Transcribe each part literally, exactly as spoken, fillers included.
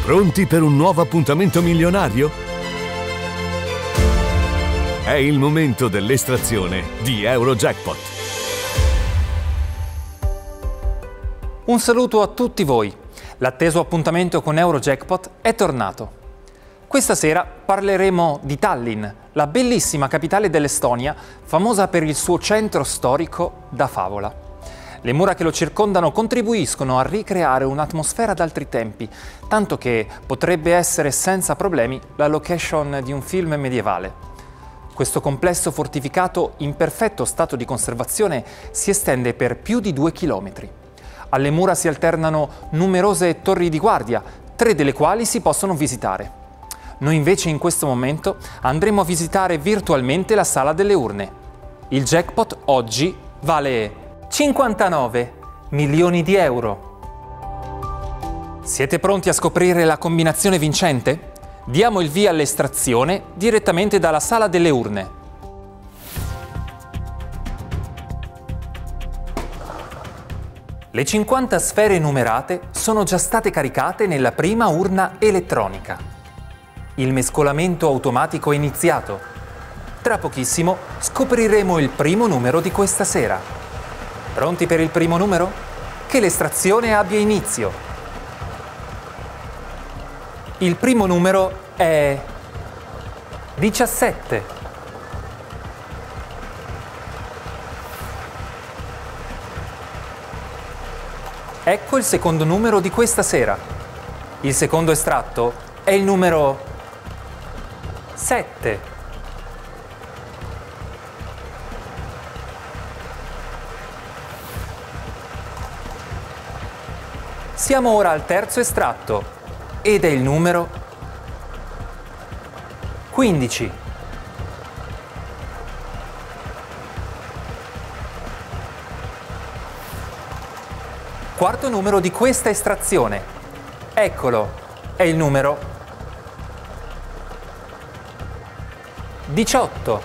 Pronti per un nuovo appuntamento milionario? È il momento dell'estrazione di Eurojackpot. Un saluto a tutti voi. L'atteso appuntamento con Eurojackpot è tornato. Questa sera parleremo di Tallinn, la bellissima capitale dell'Estonia, famosa per il suo centro storico da favola. Le mura che lo circondano contribuiscono a ricreare un'atmosfera d'altri tempi, tanto che potrebbe essere senza problemi la location di un film medievale. Questo complesso fortificato in perfetto stato di conservazione si estende per più di due chilometri. Alle mura si alternano numerose torri di guardia, tre delle quali si possono visitare. Noi invece in questo momento andremo a visitare virtualmente la sala delle urne. Il jackpot oggi vale cinquantanove milioni di euro. Siete pronti a scoprire la combinazione vincente? Diamo il via all'estrazione direttamente dalla sala delle urne. Le cinquanta sfere numerate sono già state caricate nella prima urna elettronica. Il mescolamento automatico è iniziato. Tra pochissimo scopriremo il primo numero di questa sera. Pronti per il primo numero? Che l'estrazione abbia inizio. Il primo numero è diciassette. Ecco il secondo numero di questa sera. Il secondo estratto è il numero sette. Siamo ora al terzo estratto ed è il numero quindici. Quarto numero di questa estrazione. Eccolo, è il numero diciotto.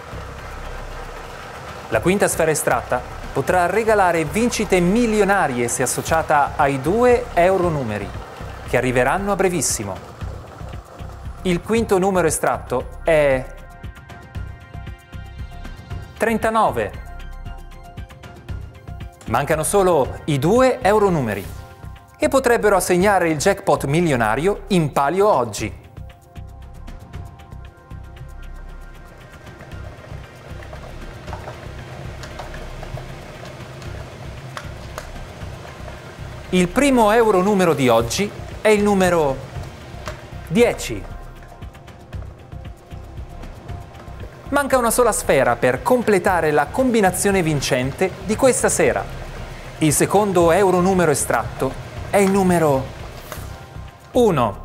La quinta sfera estratta potrà regalare vincite milionarie se associata ai due euro numeri, che arriveranno a brevissimo. Il quinto numero estratto è trentanove. Mancano solo i due euro numeri e potrebbero assegnare il jackpot milionario in palio oggi. Il primo euro numero di oggi è il numero dieci. Manca una sola sfera per completare la combinazione vincente di questa sera. Il secondo euro numero estratto è il numero uno.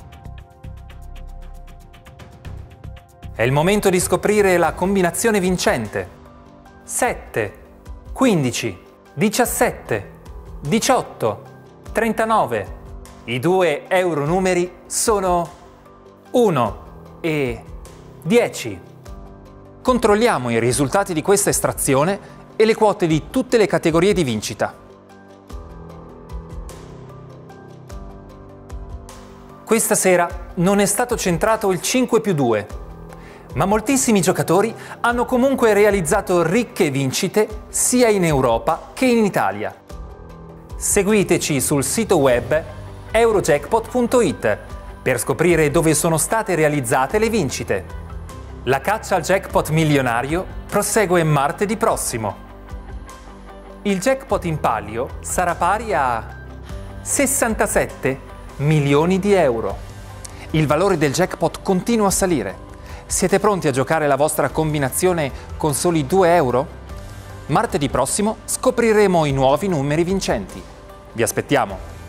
È il momento di scoprire la combinazione vincente. sette, quindici, diciassette, diciotto, trentanove. I due euro numeri sono uno e dieci. Controlliamo i risultati di questa estrazione e le quote di tutte le categorie di vincita. Questa sera non è stato centrato il cinque più due, ma moltissimi giocatori hanno comunque realizzato ricche vincite sia in Europa che in Italia. Seguiteci sul sito web eurojackpot punto it per scoprire dove sono state realizzate le vincite. La caccia al jackpot milionario prosegue martedì prossimo. Il jackpot in palio sarà pari a sessantasette milioni di euro. Il valore del jackpot continua a salire. Siete pronti a giocare la vostra combinazione con soli due euro? Martedì prossimo scopriremo i nuovi numeri vincenti. Vi aspettiamo!